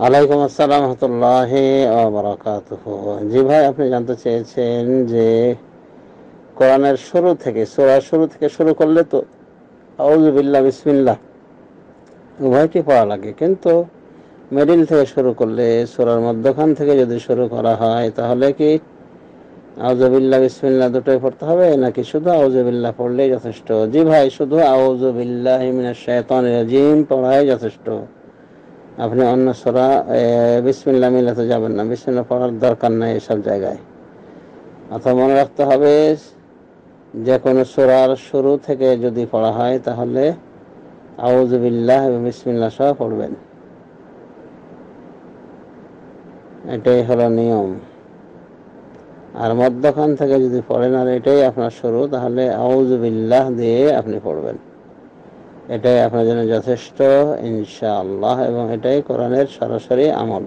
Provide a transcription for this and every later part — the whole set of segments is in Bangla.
ওয়ালাইকুম আসসালাম রহমতুল্লাহি ওয়া বারাকাতুহু। জি ভাই, আপনি জানতে চেয়েছেন যে কোরআনের শুরু থেকে, সূরার শুরু থেকে শুরু করলে তো আউযু বিল্লাহ বিসমিল্লাহ উভয়টি পড়া লাগে, কিন্তু মিডিল থেকে শুরু করলে, সূরার মধ্যখান থেকে যদি শুরু করা হয়, তাহলে কি আউযু বিল্লাহ বিসমিল্লাহ দুটোই পড়তে হবে, নাকি শুধু আউযু বিল্লাহ পড়লেই যথেষ্ট? জি ভাই, শুধু আউযু বিল্লাহি মিনাশ শাইতানির রাজিম পড়াই যথেষ্ট। আপনি অন্য সূরা বিসমিল্লাহ মিলাতে যাবেন না, বিসমিল্লাহ পড়ার দরকার নাই এসব জায়গায়। অথবা মনে রাখতে হবে, যে কোনো সূরার শুরু থেকে যদি পড়া হয় তাহলে আউযু বিল্লাহ এবং বিসমিল্লাহ সহ পড়বেন, এটাই হলো নিয়ম। আর মধ্যখান থেকে যদি পড়েন আর এটাই আপনার শুরু, তাহলে আউযু বিল্লাহ দিয়ে আপনি পড়বেন, এটাই আপনার জন্য যথেষ্ট ইনশাআল্লাহ, এবং এটাই কোরআনের সরাসরি আমল।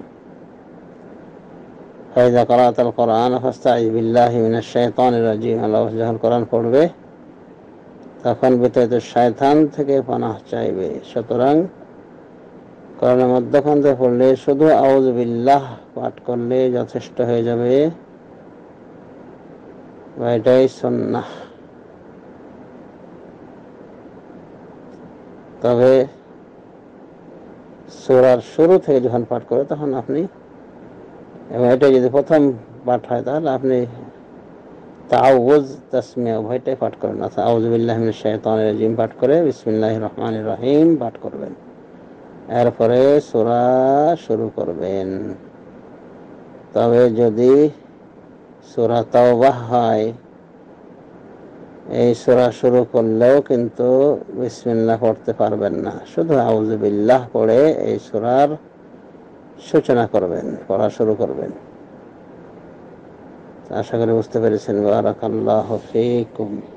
ফাইযা ক্বরাআতাল কোরআন ফাস্তাইয বিল্লাহি মিনাশ শাইতানির রাজিম। আল্লাহ যখন কোরআন পড়বে তখন বিতাড়িত শয়তান থেকে পানাহ চাইবে। সুতরাং কোরআনের মধ্যখান থেকে পড়লে শুধু আউযু বিল্লাহ পাঠ করলে যথেষ্ট হয়ে যাবে, বা এটাই সুন্নাহ। তবে সূরার শুরু থেকে যখন পাঠ করে তখন আপনি, এবং এটা যদি প্রথম পাঠ হয়, তাহলে আপনি তাআউযুজ তাসমিয়া উভয়টাই পাঠ করবেন। অর্থাৎ আউযু বিল্লাহি মিনাশ শাইতানির রাজিম পাঠ করে বিসমিল্লাহির রহমানির রহিম পাঠ করবেন, এরপরে সূরা শুরু করবেন। তবে যদি সূরা তাওবাহ হয়, এই সূরা শুরু করলেও কিন্তু বিসমিল্লাহ পড়তে পারবেন না, শুধু আউযু বিল্লাহ পড়ে এই সূরার সূচনা করবেন, পড়া শুরু করবেন। আশা করি বুঝতে পেরেছেন। বারাকাল্লাহু ফীকুম।